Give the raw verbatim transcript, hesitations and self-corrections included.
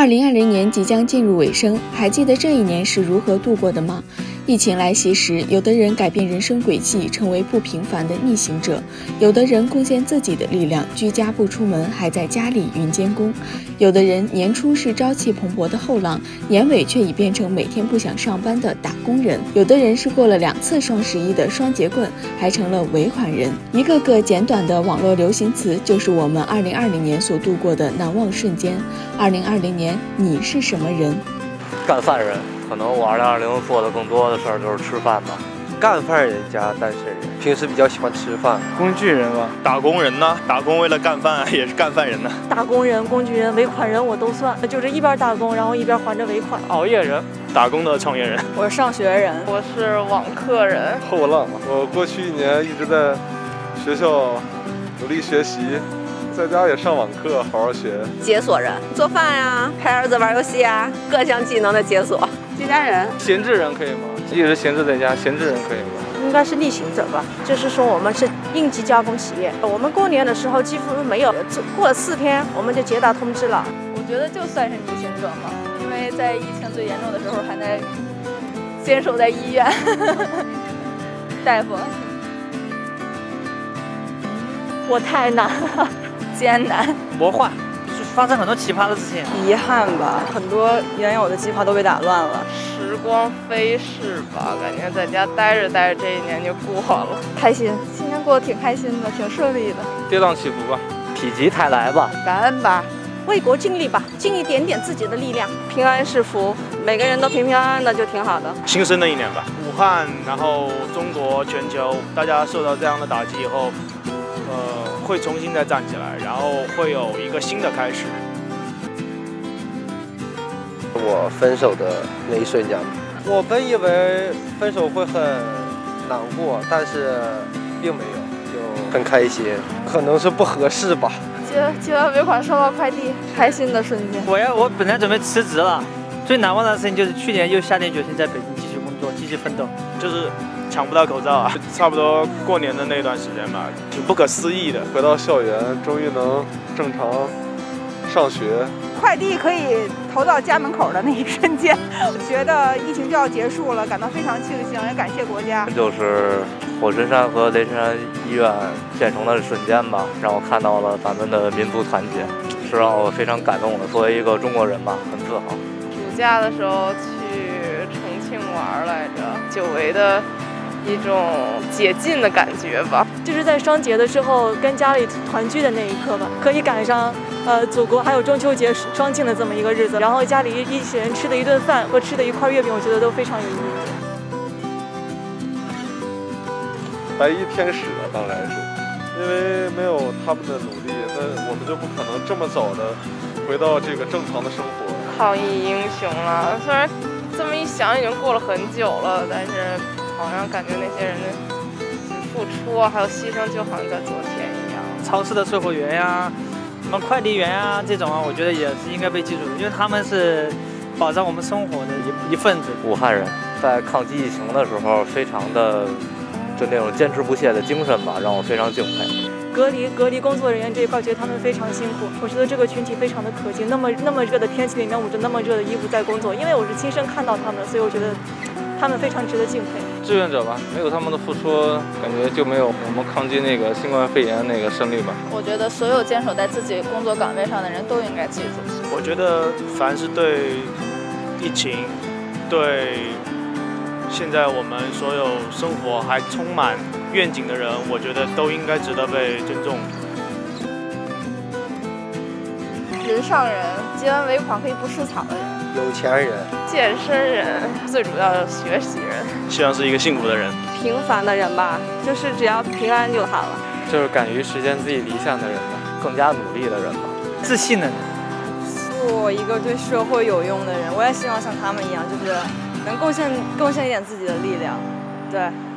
二零二零年即将进入尾声，还记得这一年是如何度过的吗？疫情来袭时，有的人改变人生轨迹，成为不平凡的逆行者；有的人贡献自己的力量，居家不出门，还在家里云监工；有的人年初是朝气蓬勃的后浪，年尾却已变成每天不想上班的打工人；有的人是过了两次双十一的双节棍，还成了尾款人。一个个简短的网络流行词，就是我们二零二零年所度过的难忘瞬间。二零二零年，你是什么人？ 干饭人。可能我二零二零做的更多的事儿就是吃饭吧。 干饭人加单身人，平时比较喜欢吃饭。 工具人吧， 打工人呢？打工为了干饭也是干饭人呢。 打工人、工具人、尾款人我都算，就是一边打工，然后一边还着尾款。 熬夜人， 打工的创业人。 我是上学人， 我是网课人。 后浪，我过去一年一直在学校努力学习。在家也上网课，好好学。 解锁人，做饭呀，陪儿子玩游戏啊，各项技能的解锁。 居家人， 闲置人可以吗？一直闲置在家，闲置人可以吗？ 应该是逆行者吧，就是说我们是应急加工企业，我们过年的时候几乎没有，过了四天我们就接到通知了。 我觉得就算是逆行者嘛，因为在疫情最严重的时候还在坚守在医院。大夫， 我太难了。 艰难， 魔幻，就发生很多奇葩的事情。 遗憾吧，很多原有的计划都被打乱了。 时光飞逝吧，感觉在家待着待着，这一年就过了。 开心，今年过得挺开心的，挺顺利的。 跌宕起伏吧， 否极泰来吧， 感恩吧， 为国尽力吧，尽一点点自己的力量。 平安是福，每个人都平平安安的就挺好的。 新生的一年吧，武汉，然后中国，全球，大家受到这样的打击以后。呃，会重新再站起来，然后会有一个新的开始。 我分手的那一瞬间，我本以为分手会很难过，但是并没有，就很开心。可能是不合适吧。 接接完尾款收到快递，开心的瞬间。 我要我本来准备辞职了，最难忘的事情就是去年又下定决心在北京继续工作，继续奋斗， 就是。抢不到口罩啊！差不多过年的那段时间吧，挺不可思议的。 回到校园，终于能正常上学。 快递可以投到家门口的那一瞬间，我觉得疫情就要结束了，感到非常庆幸，也感谢国家。 就是火神山和雷神山医院建成的瞬间吧，让我看到了咱们的民族团结，是让我非常感动的。作为一个中国人吧，很自豪。 暑假的时候去重庆玩来着，久违的。一种解禁的感觉吧， 就是在双节的时候跟家里团聚的那一刻吧，可以赶上呃祖国还有中秋节双庆的这么一个日子，然后家里一起人吃的一顿饭或吃的一块月饼，我觉得都非常有意义。 白衣天使啊，当然是，因为没有他们的努力，那我们就不可能这么早的回到这个正常的生活。 抗疫英雄了，虽然这么一想已经过了很久了，但是。好像感觉那些人的付出啊，还有牺牲，就好像在昨天一样。 超市的售货员呀，什么快递员啊，这种啊，我觉得也是应该被记住的，因为他们是保障我们生活的一一份子。 武汉人在抗击疫情的时候，非常的就那种坚持不懈的精神吧，让我非常敬佩。 隔离隔离工作人员这一块，觉得他们非常辛苦。我觉得这个群体非常的可敬，那么那么热的天气里面捂着那么热的衣服在工作，因为我是亲身看到他们的，所以我觉得他们非常值得敬佩。 志愿者吧，没有他们的付出，感觉就没有我们抗击那个新冠肺炎那个胜利吧。 我觉得所有坚守在自己工作岗位上的人都应该记住。 我觉得凡是对疫情，对现在我们所有生活还充满愿景的人，我觉得都应该值得被尊重。 人上人，结完尾款可以不吃草的人。 有钱人， 健身人，最主要的学习人， 希望是一个幸福的人。 平凡的人吧，就是只要平安就好了。 就是敢于实现自己理想的人吧， 更加努力的人吧， 自信的人。 做一个对社会有用的人，我也希望像他们一样，就是能贡献贡献一点自己的力量，对。